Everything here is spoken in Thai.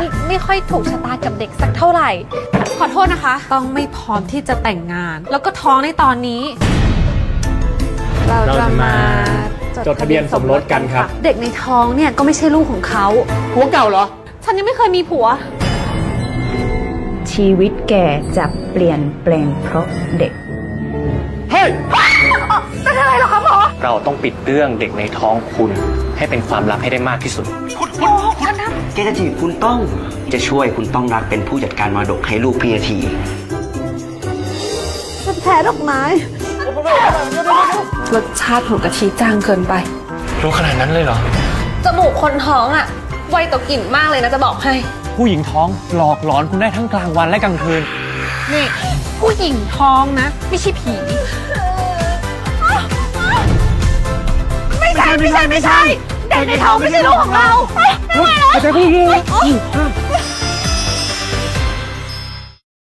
ไม่ค่อยถูกชะตากับเด็กสักเท่าไหร่ขอโทษนะคะต้องไม่พร้อมที่จะแต่งงานแล้วก็ท้องในตอนนี้เราจะมาจดทะเบียนสมรสกันครับเด็กในท้องเนี่ยก็ไม่ใช่ลูกของเขาผัวเก่าเหรอฉันยังไม่เคยมีผัวชีวิตแกจะเปลี่ยนแปลงเพราะเด็กเฮ้ยเป็นอะไรหรอคะหมอเราต้องปิดเรื่องเด็กในท้องคุณให้เป็นความลับให้ได้มากที่สุดคุณแกจะจีบคุณต้องจะช่วยคุณต้องรักเป็นผู้จัดการมรดกให้ลูกพี่ทีฉันแพ้ดอกไม้รสชาติของกะทิจางเกินไปรู้ขนาดนั้นเลยเหรอจมูกคนท้องอ่ะไวต่อกลิ่นมากเลยนะจะบอกให้ผู้หญิงท้องหลอกหลอนคุณได้ทั้งกลางวันและกลางคืนนี่ผู้หญิงท้องนะไม่ใช่ผีไม่ใช่เด็กในท้องไม่ใช่ลูกของเราไม่ใช่ผู้หญิง